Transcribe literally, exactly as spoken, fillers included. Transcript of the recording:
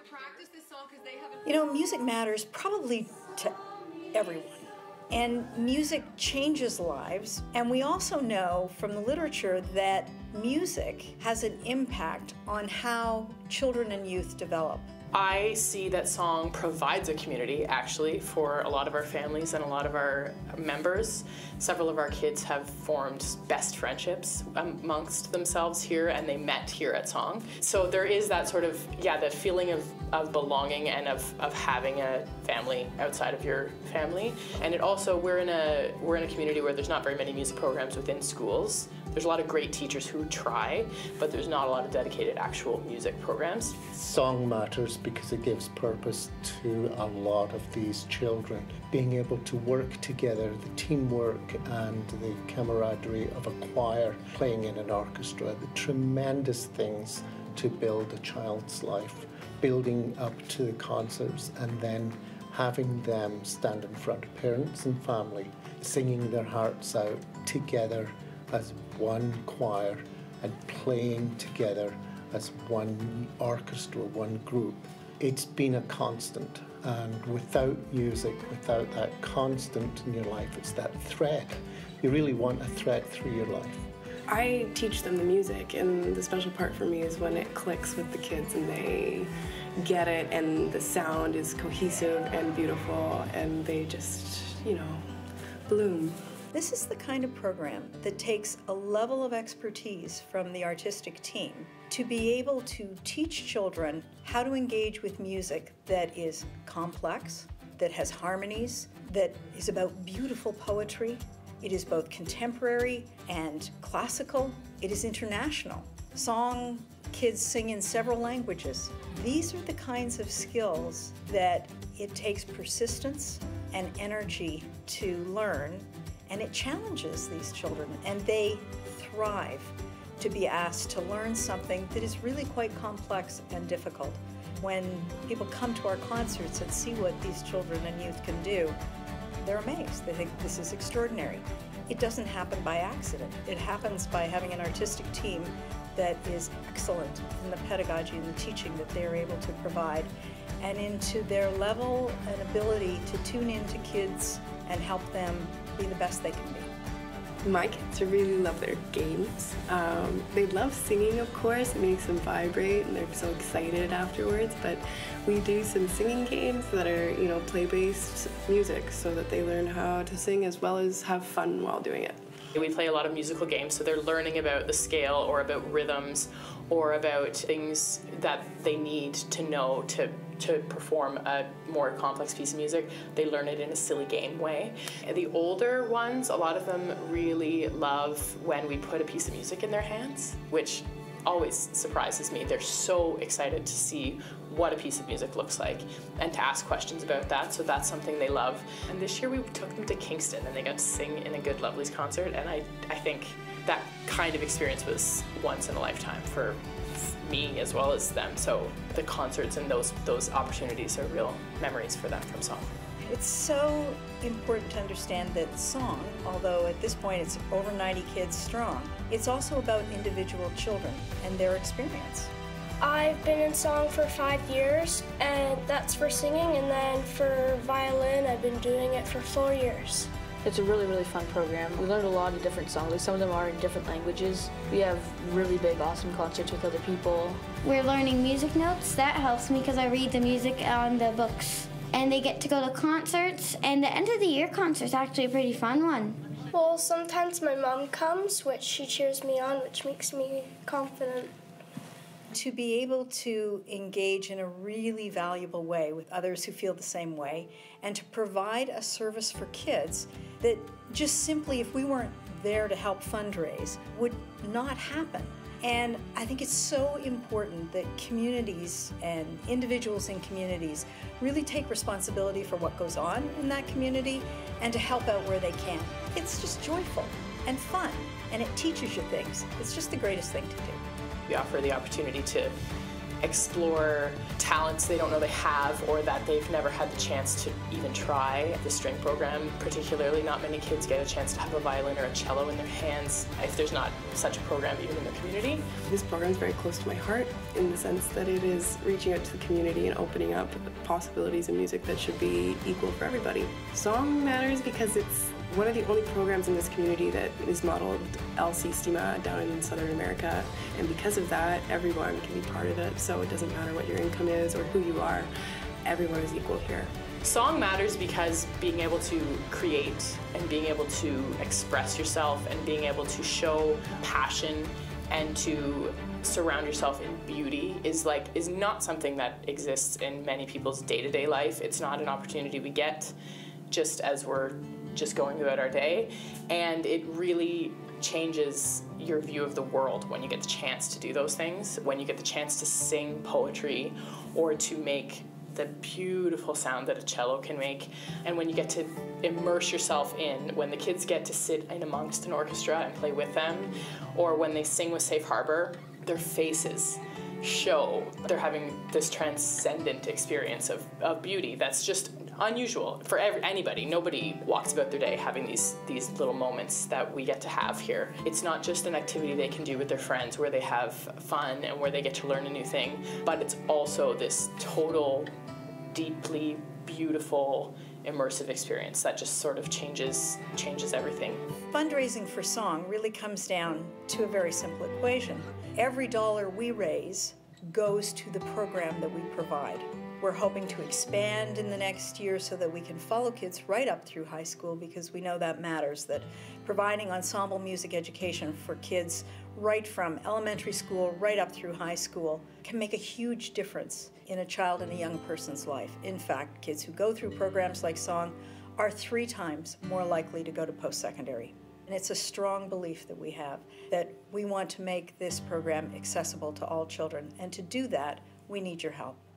practice this song because they haven't... You know, music matters probably to everyone. And music changes lives. And we also know from the literature that music has an impact on how children and youth develop. I see that song provides a community, actually, for a lot of our families and a lot of our members. Several of our kids have formed best friendships amongst themselves here, and they met here at Song. So there is that sort of, yeah, the feeling of, of belonging and of, of having a family outside of your family. And it also, we're in a, we're in a community where there's not very many music programs within schools. There's a lot of great teachers who try, but there's not a lot of dedicated actual music programs. Song matters because it gives purpose to a lot of these children. Being able to work together, the teamwork and the camaraderie of a choir playing in an orchestra, the tremendous things to build a child's life, building up to the concerts and then having them stand in front of parents and family, singing their hearts out together as one choir and playing together as one orchestra, one group. It's been a constant, and without music, without that constant in your life, it's that thread. You really want a thread through your life. I teach them the music, and the special part for me is when it clicks with the kids and they get it and the sound is cohesive and beautiful and they just, you know, bloom. This is the kind of program that takes a level of expertise from the artistic team to be able to teach children how to engage with music that is complex, that has harmonies, that is about beautiful poetry. It is both contemporary and classical. It is international. Song kids sing in several languages. These are the kinds of skills that it takes persistence and energy to learn. And it challenges these children, and they thrive to be asked to learn something that is really quite complex and difficult. When people come to our concerts and see what these children and youth can do, they're amazed. They think this is extraordinary. It doesn't happen by accident. It happens by having an artistic team that is excellent in the pedagogy and the teaching that they're able to provide, and into their level and ability to tune into kids and help them be the best they can be. My kids really love their games. Um, they love singing, of course. It makes them vibrate and they're so excited afterwards, but we do some singing games that are, you know, play-based music so that they learn how to sing as well as have fun while doing it. We play a lot of musical games, so they're learning about the scale or about rhythms or about things that they need to know to to perform a more complex piece of music. They learn it in a silly game way. And the older ones, a lot of them really love when we put a piece of music in their hands, which always surprises me. They're so excited to see what a piece of music looks like and to ask questions about that, so that's something they love. And this year we took them to Kingston and they got to sing in a Good Lovelies concert, and I, I think that kind of experience was once in a lifetime for me as well as them. So the concerts and those those opportunities are real memories for them from Song. It's so important to understand that Song, although at this point it's over ninety kids strong, it's also about individual children and their experience. I've been in Song for five years, and that's for singing, and then for violin I've been doing it for four years. It's a really, really fun program. We learned a lot of different songs. Like some of them are in different languages. We have really big, awesome concerts with other people. We're learning music notes. That helps me because I read the music on the books. And they get to go to concerts, and the end of the year concert's actually a pretty fun one. Well, sometimes my mom comes, which she cheers me on, which makes me confident. To be able to engage in a really valuable way with others who feel the same way, and to provide a service for kids that just simply, if we weren't there to help fundraise, would not happen. And I think it's so important that communities and individuals in communities really take responsibility for what goes on in that community and to help out where they can. It's just joyful and fun, and it teaches you things. It's just the greatest thing to do. We offer the opportunity to explore talents they don't know they have or that they've never had the chance to even try. The string program, particularly, not many kids get a chance to have a violin or a cello in their hands if there's not such a program even in their community. This program is very close to my heart in the sense that it is reaching out to the community and opening up possibilities in music that should be equal for everybody. Song matters because it's one of the only programs in this community that is modeled El Sistema down in Southern America, and because of that, everyone can be part of it, so it doesn't matter what your income is or who you are, everyone is equal here. Song matters because being able to create and being able to express yourself and being able to show passion and to surround yourself in beauty is like is not something that exists in many people's day-to-day life. It's not an opportunity we get just as we're just going about our day, and it really changes your view of the world when you get the chance to do those things, when you get the chance to sing poetry or to make the beautiful sound that a cello can make, and when you get to immerse yourself in, when the kids get to sit in amongst an orchestra and play with them, or when they sing with Safe Harbor, their faces show they're having this transcendent experience of, of beauty that's just unusual for every, anybody. Nobody walks about their day having these these little moments that we get to have here. It's not just an activity they can do with their friends where they have fun and where they get to learn a new thing, but it's also this total, deeply beautiful, immersive experience that just sort of changes changes everything. Fundraising for song really comes down to a very simple equation. Every dollar we raise goes to the program that we provide. We're hoping to expand in the next year so that we can follow kids right up through high school, because we know that matters, that providing ensemble music education for kids right from elementary school right up through high school can make a huge difference in a child and a young person's life. In fact, kids who go through programs like song are three times more likely to go to post-secondary. And it's a strong belief that we have that we want to make this program accessible to all children, and to do that, we need your help.